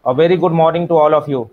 A very good morning to all of you.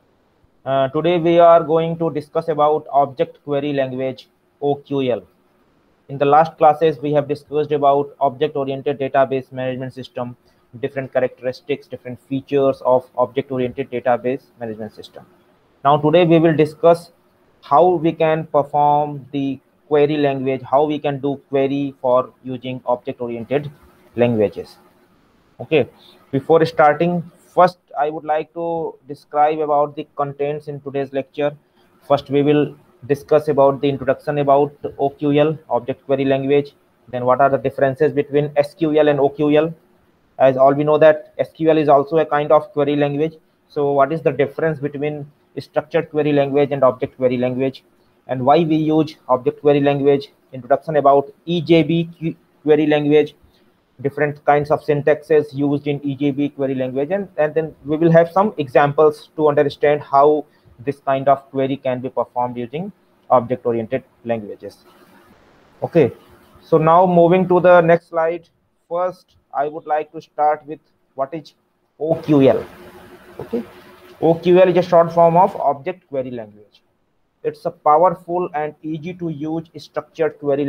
Today we are going to discuss about Object Query Language OQL. In the last classes we have discussed about object-oriented database management system, different characteristics, different features of object-oriented database management system. Now today we will discuss how we can perform the query language, how we can do query for using object-oriented languages. Okay, before starting, first I would like to describe about the contents in today's lecture. First we will discuss about the introduction about OQL, object query language. Then what are the differences between SQL and OQL? As all we know that SQL is also a kind of query language. So what is the difference between structured query language and object query language, and why we use object query language? Introduction about EJB query language, different kinds of syntaxes used in EJB query language, and then we will have some examples to understand how this kind of query can be performed using object oriented languages. Okay, so now moving to the next slide. First I would like to start with what is OQL. Okay, OQL is a short form of object query language. It's a powerful and easy to use structured query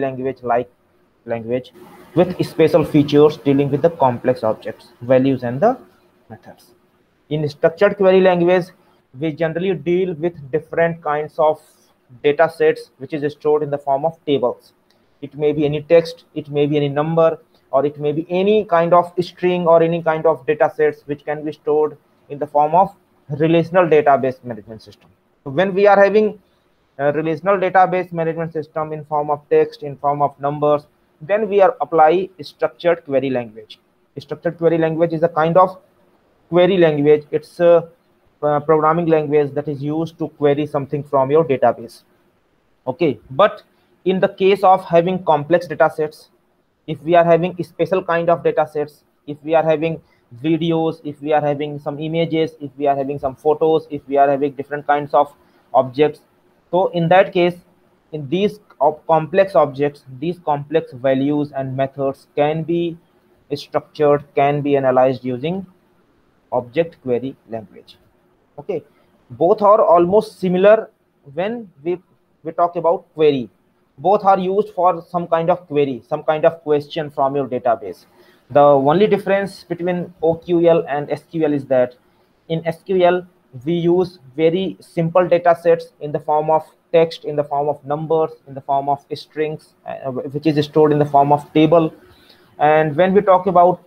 language with special features dealing with the complex objects, values, and the methods. In structured query language, we generally deal with different kinds of data sets which is stored in the form of tables. It may be any text, it may be any number, or it may be any kind of string or any kind of data sets which can be stored in the form of relational database management system. When we are having a relational database management system in form of text, in form of numbers, then we are apply structured query language. Structured query language is a kind of query language. It's a programming language that is used to query something from your database. Okay, but in the case of having complex data sets, if we are having special kind of data sets, if we are having videos, if we are having some images, if we are having some photos, if we are having different kinds of objects, so in that case, in these complex objects, these complex values and methods can be structured, can be analyzed using object query language. Okay, both are almost similar. When we talk about query, both are used for some kind of query, some kind of question from your database. The only difference between OQL and SQL is that in SQL we use very simple data sets in the form of text, in the form of numbers, in the form of strings, which is stored in the form of table. And when we talk about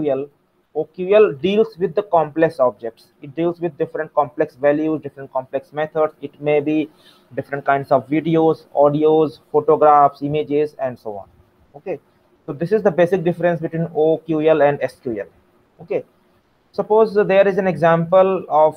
OQL deals with the complex objects. It deals with different complex values, different complex methods. It may be different kinds of videos, audios, photographs, images, and so on. Okay, so this is the basic difference between OQL and SQL. Okay, suppose there is an example of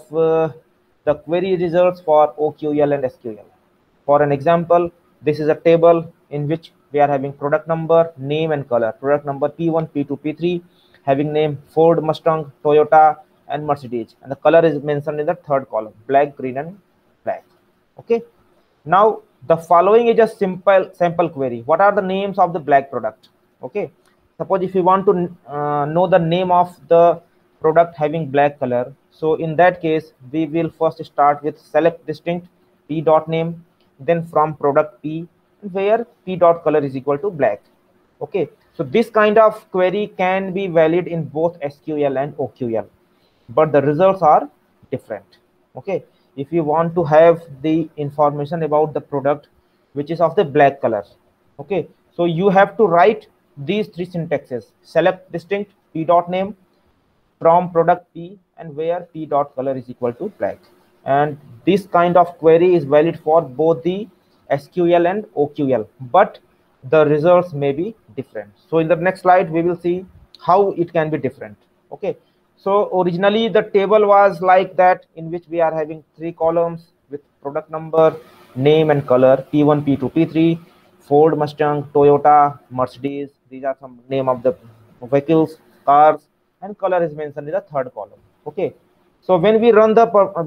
the query results for OQL and SQL. For an example, this is a table in which we are having product number, name, and color. Product number P1, P2, P3, having name Ford, Mustang, Toyota, and Mercedes, and the color is mentioned in the third column, black, green, and black. Okay, now the following is a simple sample query. What are the names of the black product? Okay, suppose if you want to know the name of the product having black color, so in that case we will first start with select distinct p dot name, then from product p, where p dot color is equal to black. Okay, so this kind of query can be valid in both SQL and OQL, but the results are different. Okay, if you want to have the information about the product which is of the black color, okay, so you have to write these three syntaxes: select distinct p dot name, from product p, and where p dot color is equal to black. And this kind of query is valid for both the SQL and OQL, but the results may be different. So in the next slide we will see how it can be different. Okay, so originally the table was like that, in which we are having three columns with product number, name, and color, P1, P2, P3, Ford, Mustang, Toyota, Mercedes. These are some name of the vehicles, cars, and color is mentioned in the third column. Okay, so when we run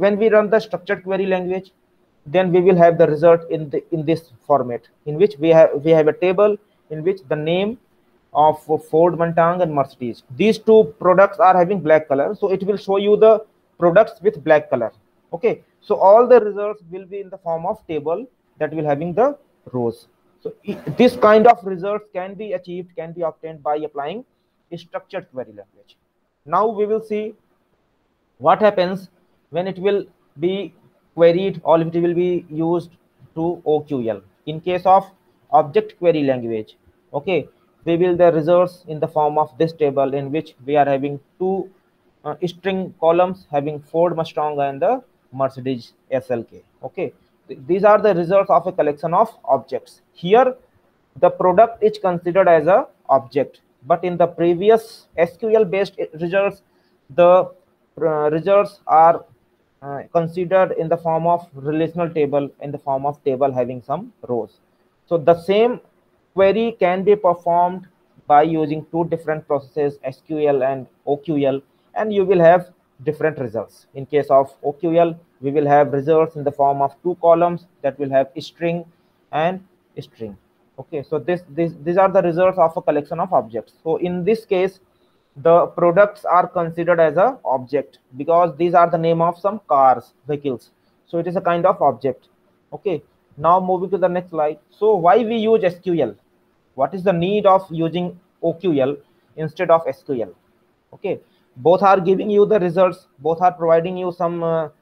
the structured query language, then we will have the result in this format, in which we have a table in which the name of Ford, Mustang, and Mercedes, these two products are having black color, so it will show you the products with black color. Okay, so all the results will be in the form of table that will having the rows. So this kind of results can be achieved, can be obtained by applying a structured query language. Now we will see what happens when it will be queried or it will be used to OQL. In case of object query language, okay, we will the results in the form of this table, in which we are having two string columns having Ford Mustang and the Mercedes SLK. Okay, these are the results of a collection of objects. Here the product is considered as a object, but in the previous SQL based results, the results are considered in the form of relational table, in the form of table having some rows. So the same query can be performed by using two different processes, SQL and OQL, and you will have different results. In case of OQL, we will have results in the form of two columns that will have string and string. Okay, so these are the results of a collection of objects. So in this case, the products are considered as a object because these are the name of some cars, vehicles. So it is a kind of object. Okay, now moving to the next slide. So why we use SQL? What is the need of using OQL instead of SQL? Okay, both are giving you the results, both are providing you some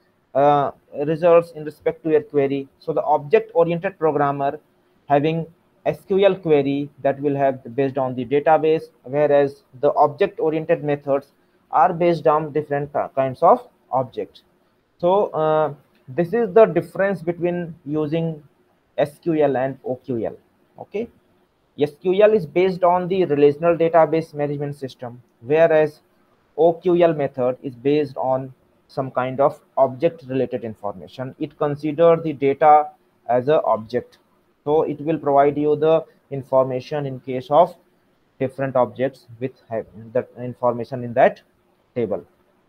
results in respect to your query. So the object oriented programmer having SQL query that will have based on the database, whereas the object oriented methods are based on different kinds of objects. So this is the difference between using SQL and OQL. Okay, SQL is based on the relational database management system, whereas OQL method is based on some kind of object related information. It considers the data as an object. So it will provide you the information in case of different objects with that information in that table.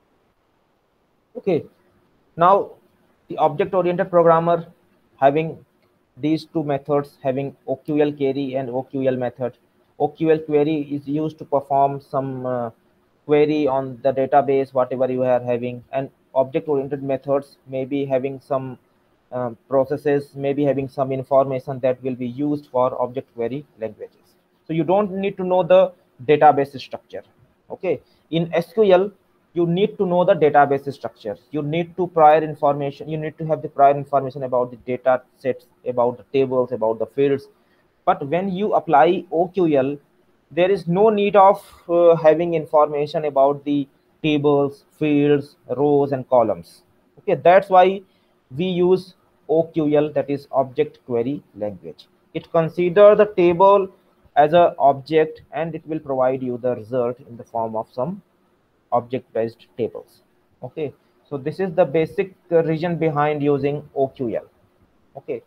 Okay, now the object oriented programmer having these two methods, having OQL query and OQL method. OQL query is used to perform some query on the database, whatever you are having, and object oriented methods may be having some processes, maybe having some information that will be used for object query languages. So you don't need to know the database structure. Okay, in SQL you need to know the database structure. You need to prior information, you need to have the prior information about the data sets, about the tables, about the fields. But when you apply OQL, there is no need of having information about the tables, fields, rows and columns. Okay, that's why we use OQL, that is object query language. It consider the table as a object and it will provide you the result in the form of some object based tables. Okay, so this is the basic reason behind using OQL. Okay,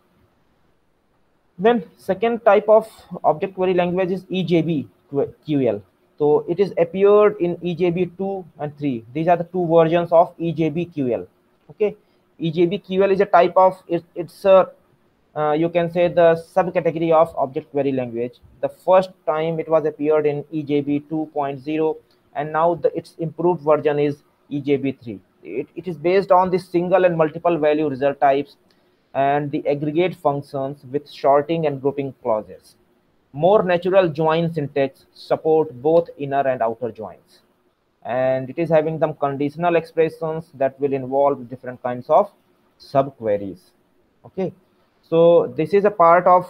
then second type of object query language is EJBQL. So it is appeared in EJB 2 and 3. These are the two versions of EJBQL. Okay, EJBQL is a type of it's a you can say the subcategory of object query language. The first time it was appeared in EJB 2.0, and now its improved version is EJB 3. It is based on the single and multiple value result types and the aggregate functions with sorting and grouping clauses. More natural join syntax support both inner and outer joins. And it is having some conditional expressions that will involve different kinds of subqueries. Okay, so this is a part of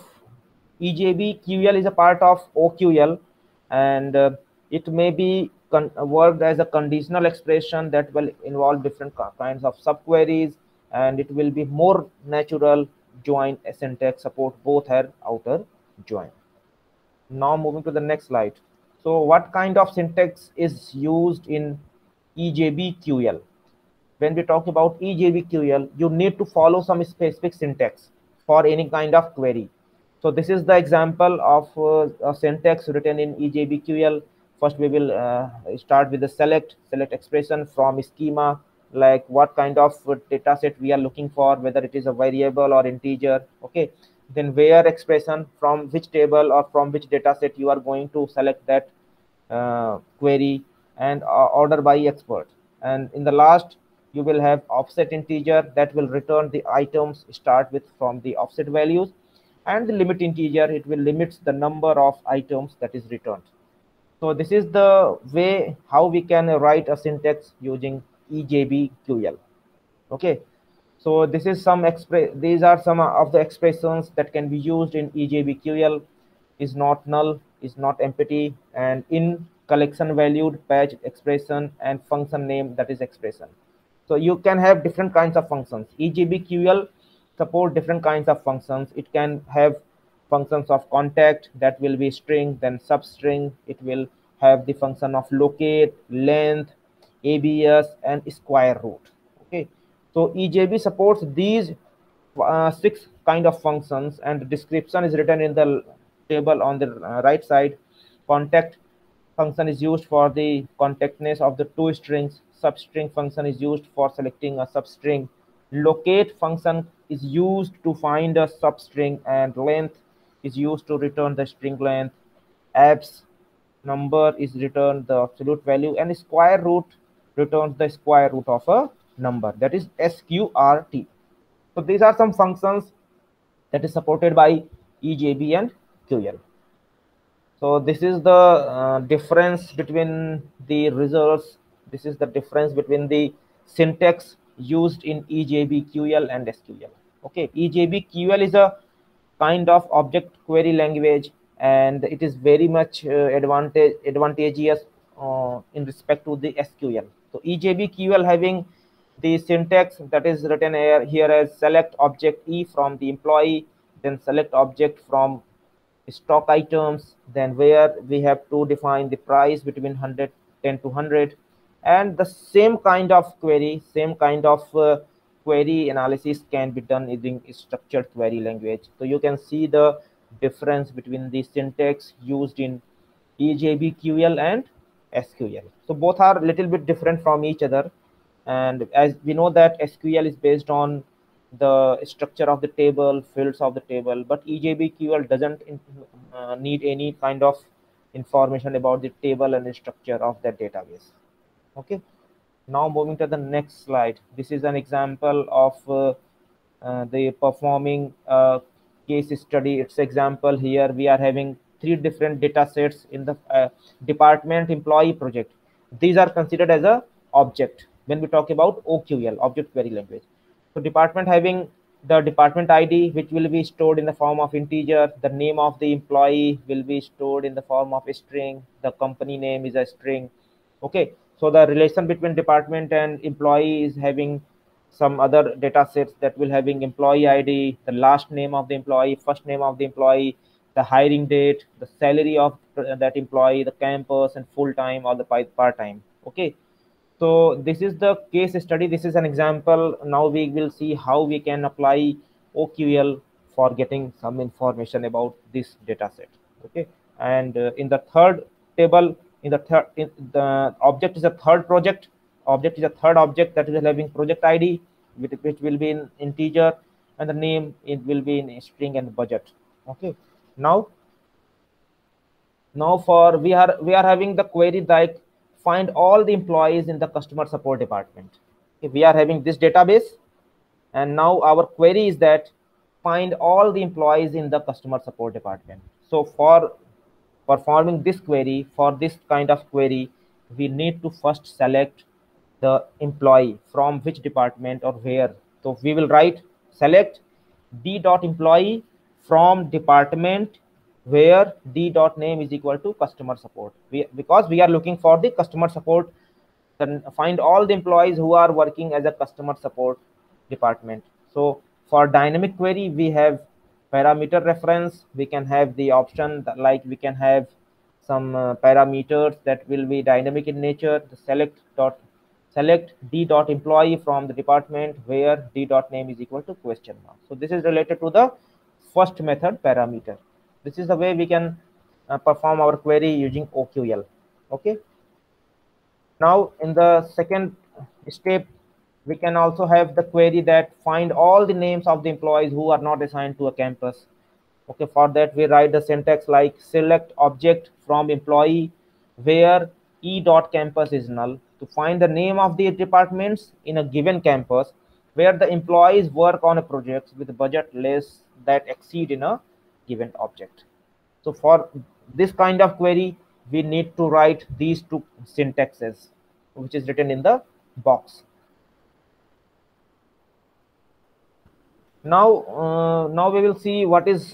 EJBQL is a part of OQL, and it may be worked as a conditional expression that will involve different kinds of subqueries, and it will be more natural join syntax, support both her outer join. Now moving to the next slide. So what kind of syntax is used in EJBQL? When we talk about EJBQL, you need to follow some specific syntax for any kind of query. So this is the example of a syntax written in EJBQL. First we will start with the select expression from schema, like what kind of data set we are looking for, whether it is a variable or integer. Okay, then where expression, from which table or from which data set you are going to select that query, and order by expert. And in the last You will have offset integer that will return the items start with from the offset values, and the limit integer, it will limit the number of items that is returned. So this is the way how we can write a syntax using EJBQL. Okay, so this is some these are some of the expressions that can be used in EJBQL. Is not null, is not empty, and in collection valued patch expression, and function name, that is expression. So you can have different kinds of functions. EJBQL support different kinds of functions. It can have functions of contact, that will be string, then substring. It will have the function of locate, length, abs, and square root. Okay, so EJB supports these 6 kind of functions, and the description is written in the table on the right side. Contact function is used for the contactness of the two strings. Substring function is used for selecting a substring. Locate function is used to find a substring, and length is used to return the string length. Abs number is returned the absolute value, and square root returns the square root of a number, that is sqrt. So these are some functions that is supported by EJB and QL. So this is the difference between the results. This is the difference between the syntax used in EJBQL and SQL. Okay, EJBQL is a kind of object query language, and it is very much advantageous in respect to the SQL. So EJBQL having the syntax that is written here as select object E from the employee, then select object from stock items, then where we have to define the price between 110 to 100, and the same kind of query, same kind of query analysis can be done using structured query language. So you can see the difference between the syntax used in EJBQL and SQL. So both are a little bit different from each other, and as we know that SQL is based on the structure of the table, fields of the table, but EJBQL doesn't need any kind of information about the table and the structure of that database. Okay, now moving to the next slide. This is an example of the performing case study. It's example here. We are having 3 different data sets in the department employee project. These are considered as a object when we talk about OQL, object query language. So department having the department ID, which will be stored in the form of integer. The name of the employee will be stored in the form of a string. The company name is a string. Okay, so the relation between department and employee is having some other data sets that will having employee ID, the last name of the employee, first name of the employee, the hiring date, the salary of that employee, the campus and full time or the part time. Okay, so this is the case study. This is an example. Now we will see how we can apply OQL for getting some information about this data set. Okay, and in the third table, in the object is a third project. Object is a third object that is having project ID, which will be in integer, and the name it will be in string and budget. Okay, now for we are having the query like find all the employees in the customer support department. Okay, we are having this database, and now our query is that find all the employees in the customer support department. So for performing this query, for this kind of query, we need to first select the employee from which department or where. So we will write select d.employee from department where d.name is equal to customer support. Because we are looking for the customer support, then find all the employees who are working as a customer support department. So for dynamic query, we have parameter reference. We can have the option that, like we can have some parameters that will be dynamic in nature. The select d.employee from the department where d.name is equal to question mark. So this is related to the first method parameter. This is the way we can perform our query using OQL. Okay, now in the second step, we can also have the query that find all the names of the employees who are not assigned to a campus. Okay, for that we write the syntax like select object from employee where e.campus is null. to find the name of the departments in a given campus where the employees work on a project with budget less that exceed in a given object. So for this kind of query, we need to write these two syntaxes, which is written in the box. Now we will see what is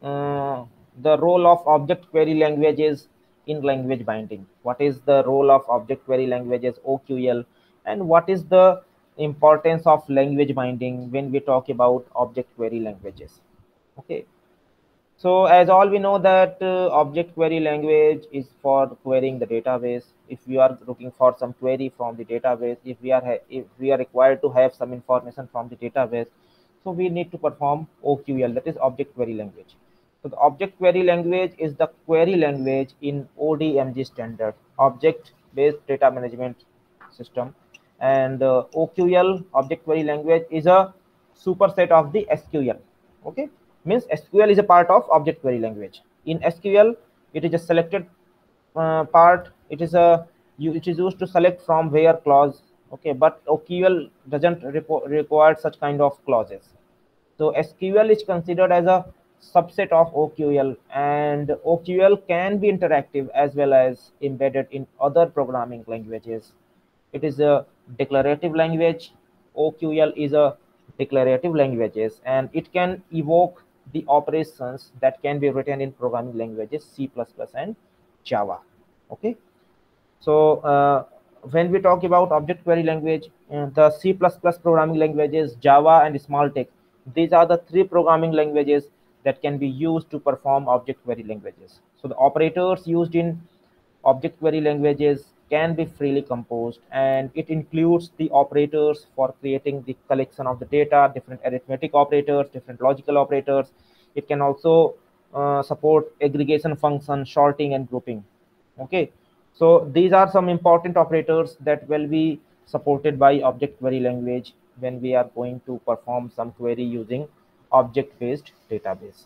the role of object query languages in language binding. What is the role of object query languages OQL, and what is the importance of language binding when we talk about object query languages? Okay. So as all we know that object query language is for querying the database. If we are looking for some query from the database, if we are required to have some information from the database, so we need to perform OQL, that is object query language. So the object query language is the query language in ODMG standard, object based data management system, and OQL, object query language, is a superset of the SQL. Okay, means SQL is a part of object query language. In SQL, it is a selected part. It is used to select from where clause. Okay, but OQL doesn't require such kind of clauses. So SQL is considered as a subset of OQL, and OQL can be interactive as well as embedded in other programming languages. It is a declarative language. OQL is a declarative languages, and it can evoke the operations that can be written in programming languages C++ and Java. Okay. So when we talk about object query language, the C++ programming languages, Java, and Smalltalk, these are the three programming languages that can be used to perform object query languages. So the operators used in object query languages can be freely composed, and it includes the operators for creating the collection of the data, different arithmetic operators, different logical operators. It can also support aggregation function, sorting, and grouping. Okay, so these are some important operators that will be supported by object query language when we are going to perform some query using object based database.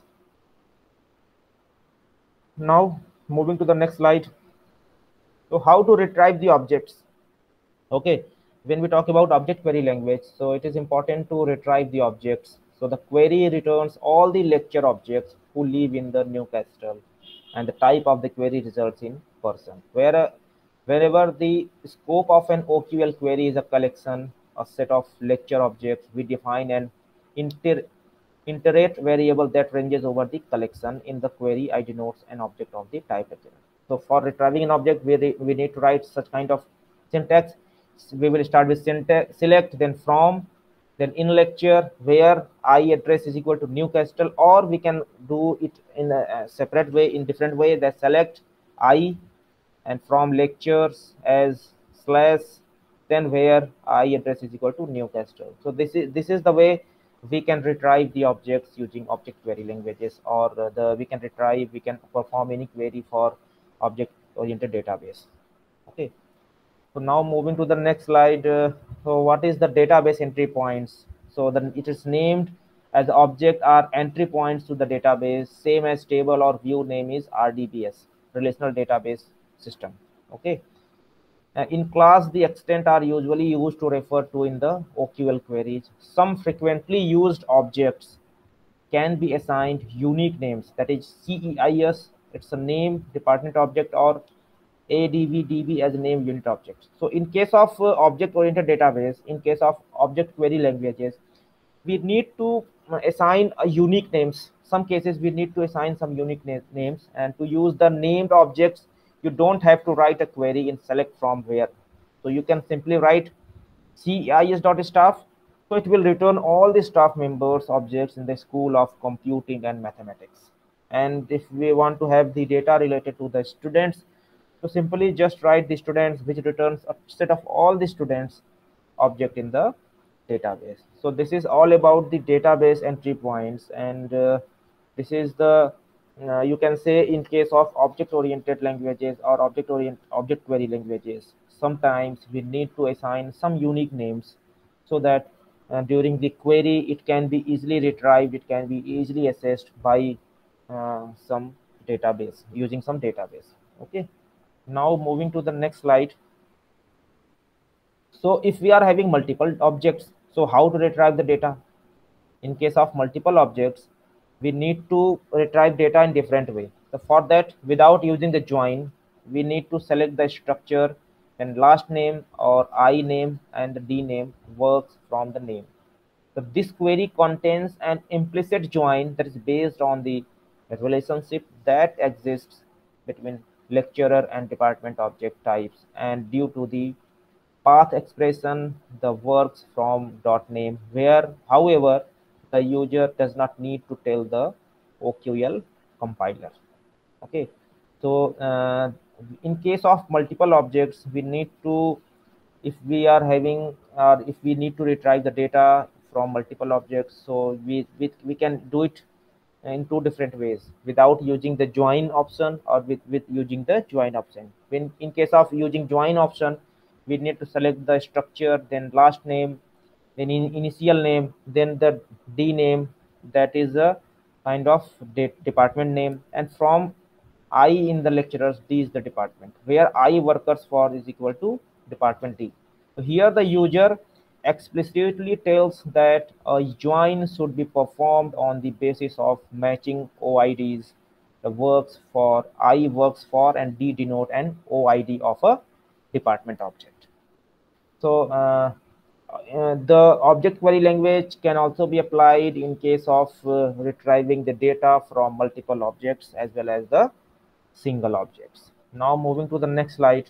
Now moving to the next slide. So how to retrieve the objects? Okay, when we talk about object query language, so it is important to retrieve the objects. So the query returns all the lecture objects who live in the Newcastle, and the type of the query results in person. Wherever the scope of an OQL query is a collection, a set of lecture objects, we define an iterate variable that ranges over the collection. In the query, I denotes an object of the type lecture. So for retrieving an object, we need to write such kind of syntax. We will start with syntax, select, then from, then in lecture where I address is equal to Newcastle, or we can do it in a separate way, in different way, that select I and from lectures as slash, then where I address is equal to Newcastle. So this is the way we can retrieve the objects using object query languages, or we can perform any query for object oriented database. Okay, so now moving to the next slide. So what is the database entry points? So then it is named as object are entry points to the database, same as table or view name is RDBS, relational database system. Okay, in class, the extent are usually used to refer to in the OQL queries. Some frequently used objects can be assigned unique names, that is CEIS, it's a name department object, or ADVDB as a name unit object. So in case of object oriented database, in case of object query languages, we need to assign a unique names. Some cases we need to assign some unique names, and to use the named objects, you don't have to write a query in select from where. So you can simply write CEIS.staff. So it will return all the staff members objects in the school of computing and mathematics. And if we want to have the data related to the students, so simply just write the students, which returns a set of all the students object in the database. So this is all about the database entry points, and this is the you can say in case of object oriented languages or object query languages, sometimes we need to assign some unique names, so that during the query it can be easily retrieved, it can be easily accessed by some database, using some database. Okay, now moving to the next slide. So if we are having multiple objects, so how to retrieve the data? In case of multiple objects, we need to retrieve data in different way. So for that, without using the join, we need to select the structure and last name or I name and the D name works from the name. So this query contains an implicit join that is based on the relationship that exists between lecturer and department object types, and due to the path expression, the works from .name, where, however, the user does not need to tell the OQL compiler. Okay, so in case of multiple objects, we need to, if we are having, or if we need to retrieve the data from multiple objects, so we can do it in two different ways, without using the join option or with using the join option. When in case of using join option, we need to select the structure, then last name, then initial name, then the D name, that is a kind of department name, and from I in the lecturers, D is the department, where I workers for is equal to department D. So here the user explicitly tells that a join should be performed on the basis of matching OIDs. The works for I works for and D denote an OID of a department object. So the object query language can also be applied in case of retrieving the data from multiple objects as well as the single objects. Now moving to the next slide.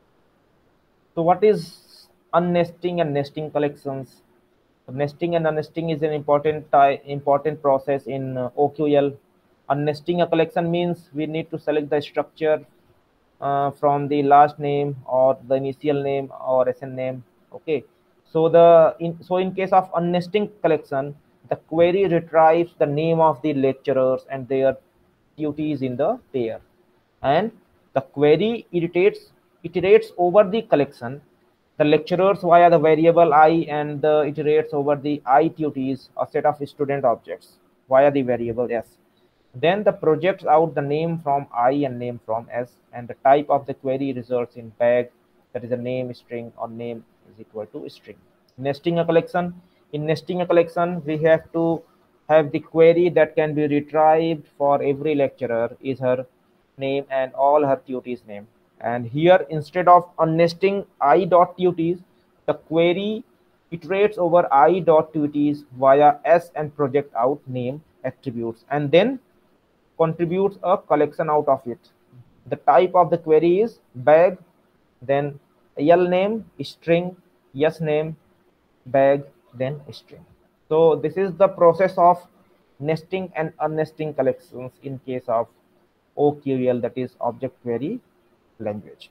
So what is unnesting and nesting collections? Nesting and unnesting is an important process in OQL. Unnesting a collection means we need to select the structure from the last name or the initial name or SN name. Okay, so in case of unnesting collection, the query retrieves the name of the lecturers and their duties in the pair, and the query iterates over the collection, the lecturers via the variable I, and the iterates over the I tutees, a set of student objects, via the variable s. Then the projects out the name from I and name from s, and the type of the query results in bag, that is a name string or name is equal to string. Nesting a collection. In nesting a collection, we have to have the query that can be retrieved for every lecturer is her name and all her tutees name. And here, instead of unnesting I.tutees, the query iterates over I.tutees via s and project out name attributes, and then contributes a collection out of it. The type of the query is bag, then L name, string, yes name, bag, then string. So this is the process of nesting and unnesting collections in case of OQL, that is object query language.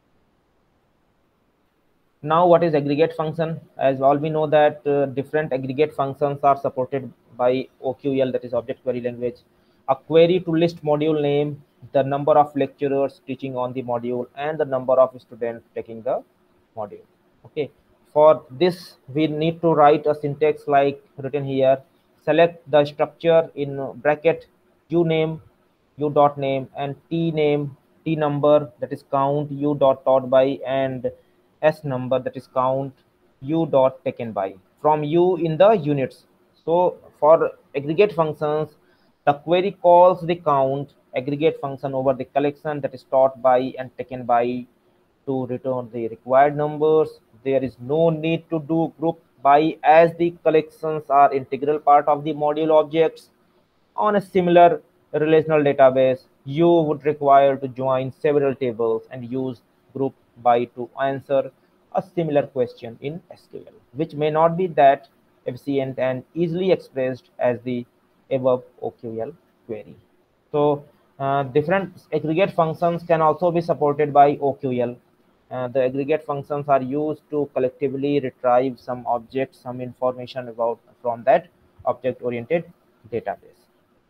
Now what is aggregate function? As all we know that different aggregate functions are supported by OQL, that is object query language. A query to list module name, the number of lecturers teaching on the module, and the number of students taking the module. Okay, for this we need to write a syntax like written here. Select the structure in bracket u name, u dot name, and t name, t number, that is count u dot by, and s number, that is count u dot taken by, from u in the units. So for aggregate functions, the query calls the count aggregate function over the collection, that is taught by and taken by, to return the required numbers. There is no need to do group by, as the collections are integral part of the module objects. On a similar relational database, you would require to join several tables and use group by to answer a similar question in SQL, which may not be that efficient and easily expressed as the above OQL query. So different aggregate functions can also be supported by OQL. The aggregate functions are used to collectively retrieve some object, some information about from that object-oriented database.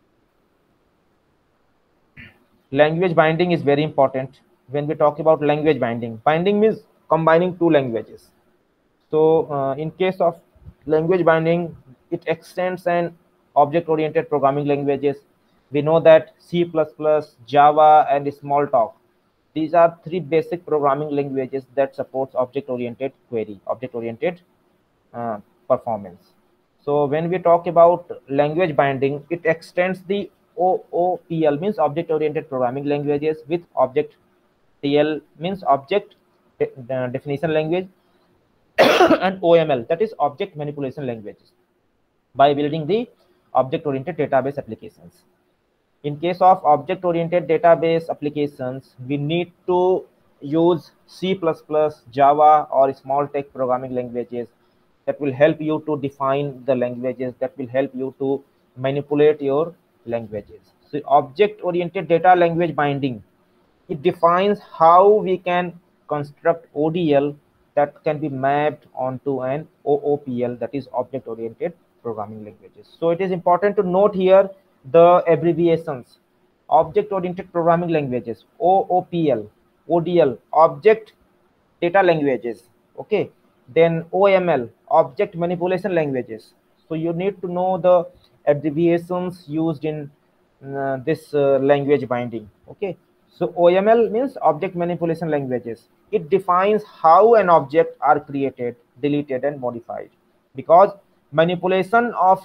Language binding is very important. When we talk about language binding means combining two languages. So in case of language binding, it extends an object oriented programming languages. We know that C++, Java, and Smalltalk, These are three basic programming languages that supports object-oriented query, object-oriented performance. So when we talk about language binding, it extends the OOPL, means object-oriented programming languages, with object TL, means object definition language, and OML, that is object manipulation languages, by building the object-oriented database applications. In case of object-oriented database applications, we need to use C++, Java, or small text programming languages that will help you to define the languages, that will help you to manipulate your languages. So object-oriented data language binding, it defines how we can construct ODL that can be mapped onto an OOPL, that is object-oriented programming languages. So it is important to note here the abbreviations. Object-oriented programming languages, OOPL, ODL, object data languages, okay. Then OML, object manipulation languages. So you need to know the abbreviations used in this language binding, okay. So OML means object manipulation languages. It defines how an object are created, deleted, and modified, because manipulation of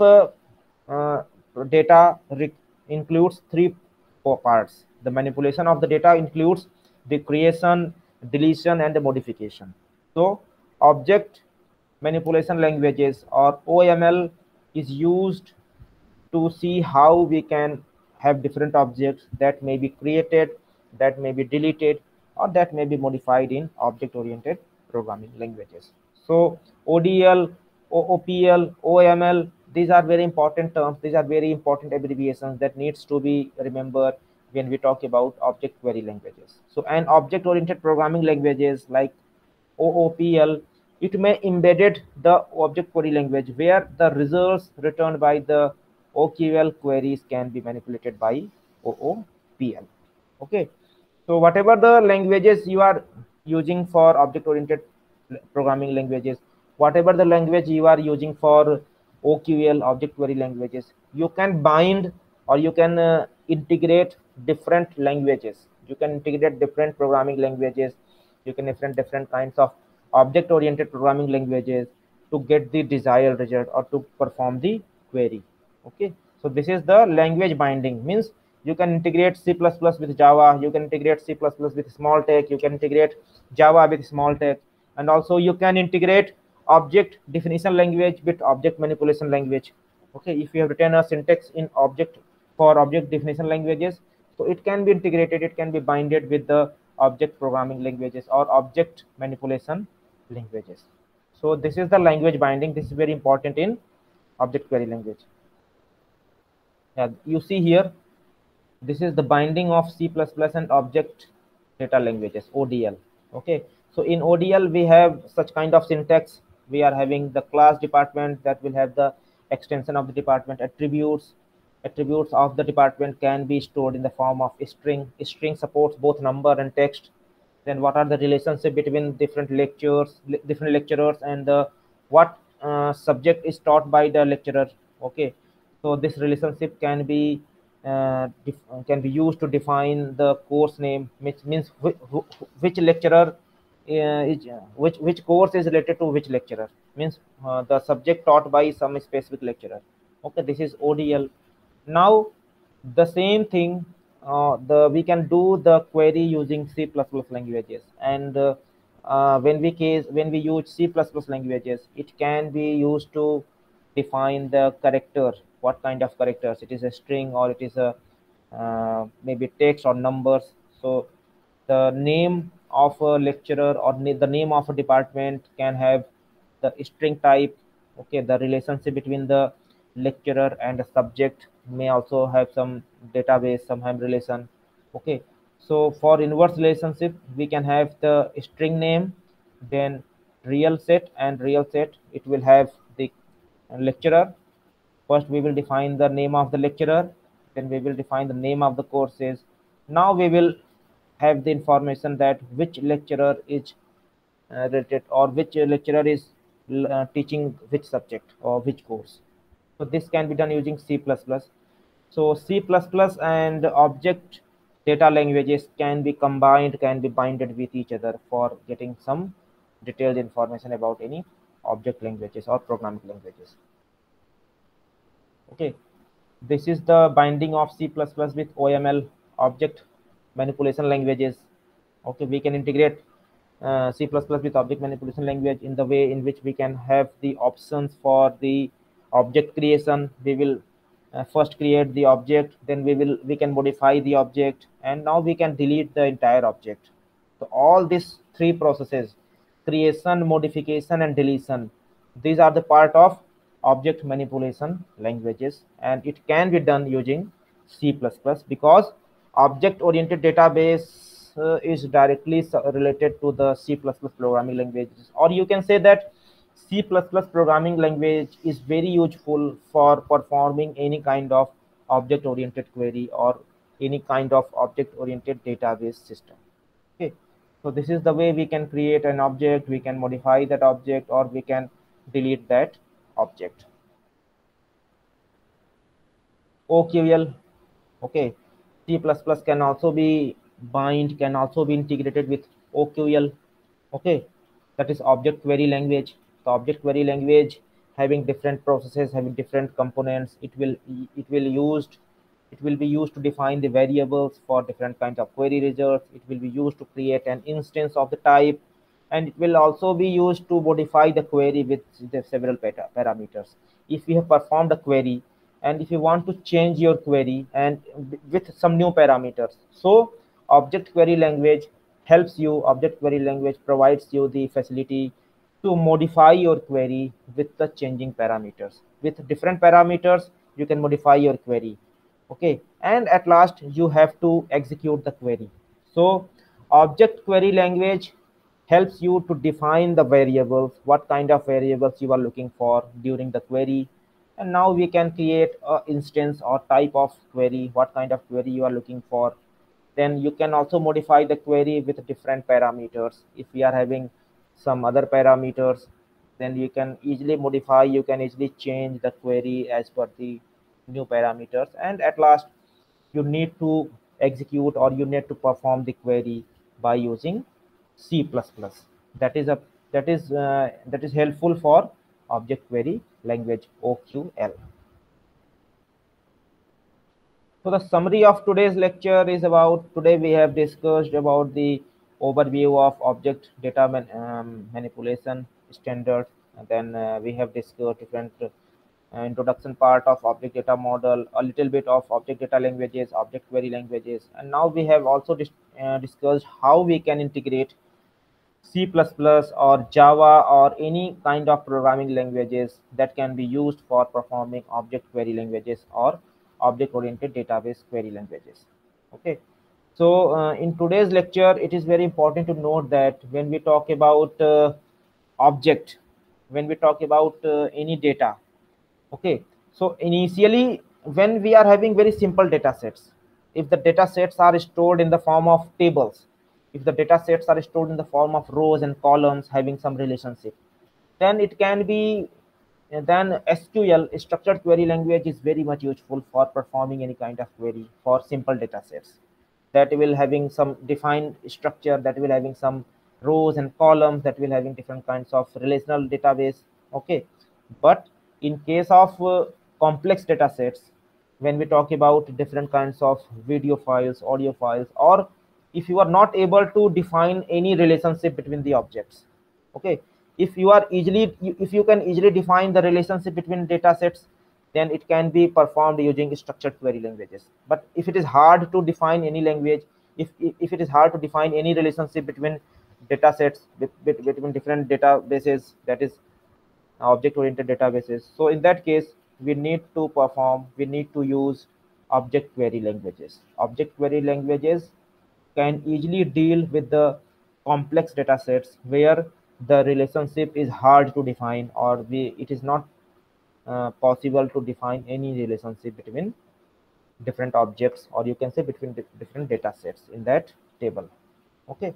data includes three parts. The manipulation of the data includes the creation, deletion, and the modification. So object manipulation languages, or OML, is used to see how we can have different objects that may be created, that may be deleted, or that may be modified in object-oriented programming languages. So ODL, OOPL, OML, these are very important terms. These are very important abbreviations that needs to be remembered when we talk about object query languages. So an object-oriented programming languages like OOPL, it may embedded the object query language, where the results returned by the OQL queries can be manipulated by OOPL. Okay, so whatever the languages you are using for object-oriented programming languages, whatever the language you are using for OQL, object query languages, you can bind, or you can integrate different languages. You can integrate different programming languages. You can different kinds of object-oriented programming languages to get the desired result, or to perform the query. Okay, so this is the language binding, means you can integrate C++ with Java, you can integrate C++ with Smalltalk, you can integrate Java with Smalltalk, and also you can integrate object definition language with object manipulation language. Okay, if you have written a syntax in object for object definition languages, so it can be integrated, it can be binded with the object programming languages or object manipulation languages. So this is the language binding. This is very important in object query language. Yeah, you see here, this is the binding of C++ and object data languages, ODL. Okay, so in ODL we have such kind of syntax. We are having the class department that will have the extension of the department. Attributes of the department can be stored in the form of a string. A string supports both number and text. Then what are the relationship between different lecturers, and what subject is taught by the lecturer. Okay, so this relationship can be used to define the course name, which means which lecturer which course is related to which lecturer, means the subject taught by some specific lecturer. Okay, this is ODL. Now the same thing, we can do the query using C++ languages, and when we use C++ languages, it can be used to define the character. What kind of characters? It is a string, or it is a maybe text or numbers. So the name of a lecturer, or the name of a department, can have the string type. Okay, the relationship between the lecturer and the subject may also have some database, some have relation. Okay, so for inverse relationship, we can have the string name, then real set, and real set, it will have the lecturer. First we will define the name of the lecturer, then we will define the name of the courses. Now we will have the information that which lecturer is related, or which lecturer is teaching which subject or which course. So this can be done using C++. So C++ and object data languages can be combined, can be binded with each other for getting some detailed information about any object languages or programming languages. Okay, this is the binding of C++ with OML, object manipulation languages. Okay, we can integrate C++ with object manipulation language in the way in which we can have the options for the object creation. We will first create the object, then we can modify the object, and now we can delete the entire object. So all these three processes, creation, modification, and deletion, these are the part of object manipulation languages, and it can be done using C++ because object oriented database is directly related to the C++ programming languages, or you can say that C++ programming language is very useful for performing any kind of object oriented query or any kind of object oriented database system. Okay, so this is the way we can create an object, we can modify that object, or we can delete that object. OQL. Okay, C++ can also be can also be integrated with OQL. Okay, that is object query language. The object query language having different processes, having different components. It will be used to define the variables for different kinds of query results. It will be used to create an instance of the type, and it will also be used to modify the query with the several parameters. If you have performed a query and if you want to change your query and with some new parameters, so object query language helps you. Object query language provides you the facility to modify your query with the changing parameters. With different parameters you can modify your query. Okay, and at last you have to execute the query. So object query language helps you to define the variables, what kind of variables you are looking for during the query. And now we can create a instance or type of query, what kind of query you are looking for. Then you can also modify the query with different parameters. If we are having some other parameters, then you can easily modify, you can easily change the query as per the new parameters. And at last you need to execute or you need to perform the query by using C++. That is a that is helpful for object query language, OQL. So the summary of today's lecture is about, today we have discussed about the overview of object data manipulation standards, and then we have discussed different introduction part of object data model, a little bit of object data languages, object query languages, and now we have also discussed how we can integrate C++ or Java or any kind of programming languages that can be used for performing object query languages or object oriented database query languages. Okay, so in today's lecture it is very important to note that when we talk about object, when we talk about any data, okay, so initially when we are having very simple data sets, if the data sets are stored in the form of tables, if the data sets are stored in the form of rows and columns having some relationship, then it can be, then SQL, structured query language, is very much useful for performing any kind of query for simple data sets that will having some defined structure, that will having some rows and columns, that will having different kinds of relational database. Okay, but in case of complex data sets, when we talk about different kinds of video files, audio files, or if you are not able to define any relationship between the objects, okay, if you are easily, if you can easily define the relationship between data sets, then it can be performed using structured query languages. But if it is hard to define any language, if it is hard to define any relationship between data sets, between different databases, that is object oriented databases, so in that case we need to use object query languages. Object query languages can easily deal with the complex data sets where the relationship is hard to define, or it is not possible to define any relationship between different objects, or you can say between different data sets in that table. Okay,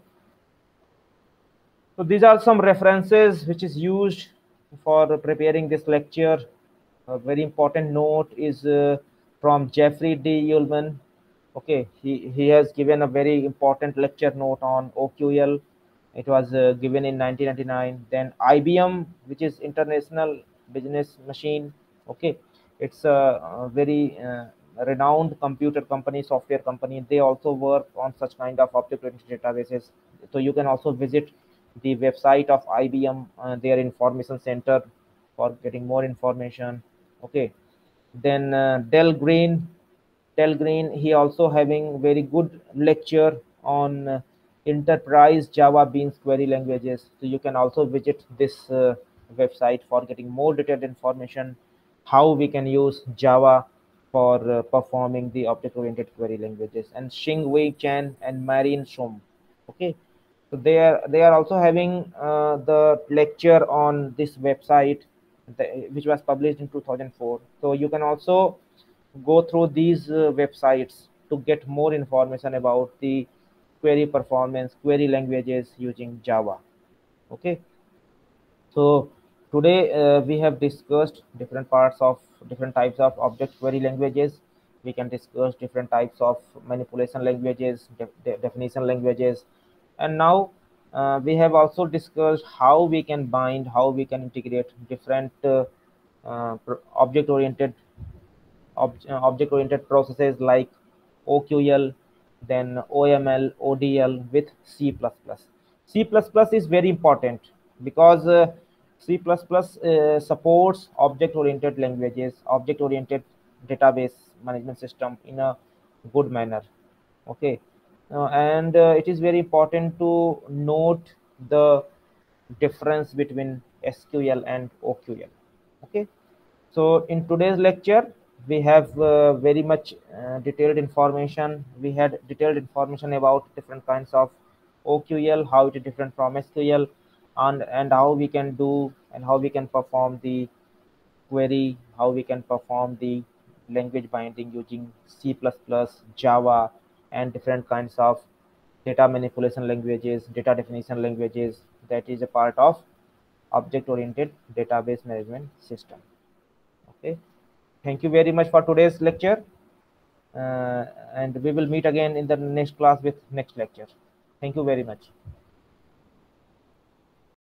so these are some references which is used for preparing this lecture. A very important note is from Jeffrey D. Ullman. Okay, he has given a very important lecture note on OQL. It was given in 1999. Then IBM, which is International Business Machine. Okay, it's a very renowned computer company, software company. They also work on such kind of object-oriented databases. So you can also visit the website of IBM, their information center, for getting more information. Okay, then Del Green, he also having very good lecture on enterprise Java Beans query languages. So you can also visit this website for getting more detailed information how we can use Java for performing the object-oriented query languages. And Xing Wei Chen and Marine Shum. Okay, so they are also having the lecture on this website, which was published in 2004. So you can also go through these websites to get more information about the query performance, query languages using Java. Okay, so today we have discussed different parts of different types of object query languages. We can discuss different types of manipulation languages, definition languages, and now we have also discussed how we can bind, how we can integrate different object-oriented processes like OQL, then OML, ODL with C++. C++ is very important because C++ supports object-oriented languages, object-oriented database management system in a good manner. Okay, and it is very important to note the difference between SQL and OQL. Okay, so in today's lecture, we have very much detailed information. We had detailed information about different kinds of OQL, how it is different from SQL, and how we can do and how we can perform the query, how we can perform the language binding using C++, Java, and different kinds of data manipulation languages, data definition languages that is a part of object-oriented database management system. Okay, thank you very much for today's lecture, and we will meet again in the next class with next lecture. Thank you very much.